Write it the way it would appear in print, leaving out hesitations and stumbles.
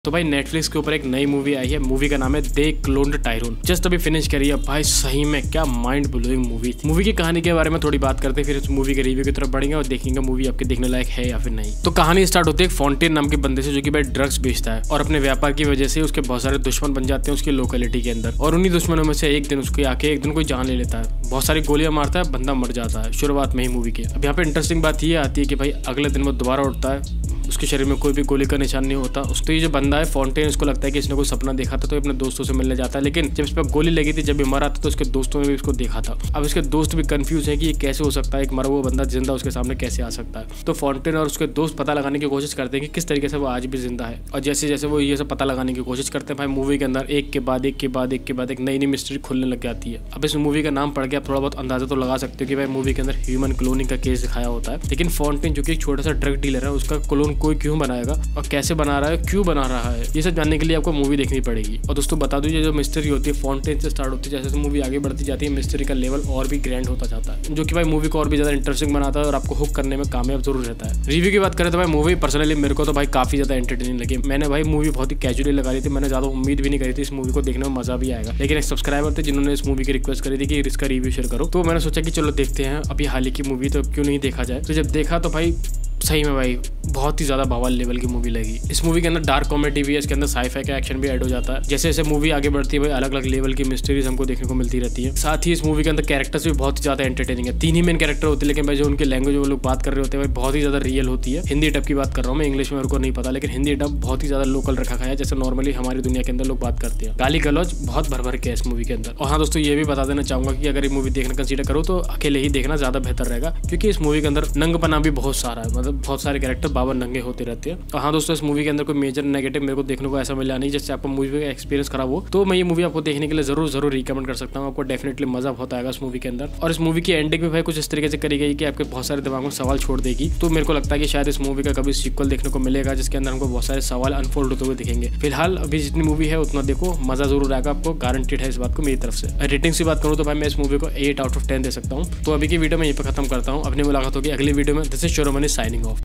तो भाई नेटफ्लिक्स के ऊपर एक नई मूवी आई है। मूवी का नाम है दे क्लोन्ड टायरून। जस्ट अभी फिनिश करी है भाई, सही में क्या माइंड ब्लोइंग मूवी। मूवी की कहानी के बारे में थोड़ी बात करते हैं, फिर इस मूवी के रिव्यू की तरफ बढ़ेंगे और देखेंगे मूवी आपके देखने लायक है या फिर नहीं। तो कहानी स्टार्ट होती है एक फॉन्टेन नाम के बंदे से, जो कि भाई ड्रग्स बेचता है और अपने व्यापार की वजह से उसके बहुत सारे दुश्मन बन जाते हैं उसकी लोकेलिटी के अंदर। और उन्हीं दुश्मनों में से एक दिन उसके आके एक दिन कोई जान ले लेता है, बहुत सारी गोलियां मारता है, बंदा मर जाता है शुरुआत में ही मूवी के। अब यहाँ पे इंटरेस्टिंग बात ये आती है कि भाई अगले दिन वो दोबारा उठता है, उसके शरीर में कोई भी गोली का निशान नहीं होता। उसको ये जो बंदा है फॉन्टेन, इसको लगता है कि इसने कोई सपना देखा था तो अपने दोस्तों से मिलने जाता है, लेकिन जब इस पर गोली लगी थी, जब ये मरा था तो उसके दोस्तों ने भी इसको देखा था। अब इसके दोस्त भी कंफ्यूज है कि ये कैसे हो सकता है, एक मरा हुआ बंदा जिंदा उसके सामने कैसे आ सकता है। तो फॉन्टेन और उसके दोस्त पता लगाने की कोशिश करते हैं कि किस तरीके से वो आज भी जिंदा है। और जैसे जैसे वो ये सब पता लगाने की कोशिश करते हैं, भाई मूवी के अंदर एक के बाद एक नई नई मिस्ट्री खुलने लग जाती है। अब इस मूवी का नाम पढ़ के आप थोड़ा बहुत अंदाजा तो लगा सकते हो कि भाई मूवी के अंदर ह्यूमन क्लोनिंग का केस दिखाया होता है। लेकिन फॉन्टेन जो कि एक छोटा सा ड्रग डीलर है, उसका क्लोन कोई क्यों बनाएगा और कैसे बना रहा है, क्यों बना रहा है, ये सब जानने के लिए आपको मूवी देखनी पड़ेगी। और दोस्तों बता दूं, ये जो मिस्ट्री होती है फॉन्टेन से स्टार्ट होती है, जैसे मूवी आगे बढ़ती जाती है मिस्ट्री का लेवल और भी ग्रैंड होता जाता है, जो कि भाई मूवी को और भी ज्यादा इंटरेस्टिंग बनाता है और आपको हुक करने में कामयाब जरूर रहता है। रिव्यू की बात करें तो भाई मूवी पर्सनली मेरे को तो भाई काफी ज्यादा एंटरटेनिंग लगी। मैंने भाई मूवी बहुत ही कैजुअली लगा ली थी, मैंने ज्यादा उम्मीद भी नहीं करी थी इस मूवी को देखने में मजा भी आएगा। लेकिन एक सब्सक्राइबर थे जिन्होंने इस मूवी की रिक्वेस्ट करी थी कि इसका रिव्यू शेयर करो, तो मैंने सोचा कि चलो देखते हैं, अभी हाल ही की मूवी तो क्यों नहीं देखा जाए। तो जब देखा तो भाई सही में भाई बहुत ही ज्यादा बवाल लेवल की मूवी लगी। इस मूवी के अंदर डार्क कॉमेडी भी है, इसके अंदर साई-फाई का एक्शन भी ऐड हो जाता है। जैसे जैसे मूवी आगे बढ़ती है भाई अलग अलग लेवल की मिस्ट्रीज हमको देखने को मिलती रहती है। साथ ही इस मूवी के अंदर कैरेक्टर्स भी बहुत ही ज्यादा एंटरटेनिंग है। 3 ही मेन कैरेक्टर होते हैं, लेकिन भाई जो उनकी लैंग्वेज वो लोग बात कर रहे होते हैं भाई बहुत ही ज्यादा रियल होती है। हिंदी डब की बात कर रहा हूँ मैं, इंग्लिश में मेरे को नहीं पता, लेकिन हिंदी डब बहुत ही ज्यादा लोकल रखा गया है, जैसे नॉर्मली हमारी दुनिया के अंदर लोग बात करते हैं। गाली गलौज बहुत भर के इस मूवी के अंदर। और हाँ दोस्तों, ये भी बता देना चाहूंगा कि अगर ये मूवी देखना कंसीडर करो तो अकेले ही देखना ज्यादा बेहतर रहेगा, क्योंकि इस मूवी के अंदर नंगपना भी बहुत सारा है, मतलब बहुत सारे कैरेक्टर बाबर नंगे होते रहते हैं। तो हाँ दोस्तों, इस मूवी के अंदर कोई मेजर नेगेटिव मेरे को देखने को ऐसा मिला नहीं जिससे आपको मूवी का एक्सपीरियंस खराब हो। तो मैं ये मूवी आपको देखने के लिए जरूर रिकमेंड कर सकता हूँ। आपको डेफिनेटली मजा बहुत आएगा इस मूवी के अंदर। और इस मूवी की एंडिंग भी भाई कुछ इस तरीके से करी गई कि आपके बहुत सारे दिमाग में सवाल छोड़ देगी। तो मेरे को लगता है कि शायद इस मूवी का कभी सीक्वल देखने को मिलेगा जिसके अंदर हमको बहुत सारे सवाल अनफोल्ड होते हुए दिखेंगे। फिलहाल अभी जितनी मूवी है उतना देखो, मजा जरूर आएगा आपको, गारंटेड है इस बात को मेरी तरफ से। रेटिंग की बात करूँ तो भाई मैं इस मूवी को 8 आउट ऑफ 10 दे सकता हूँ। तो अभी की वीडियो में यहीं पर खत्म करता हूँ, अपनी मुलाकात होगी अगली वीडियो में। This is Shiromani signing of.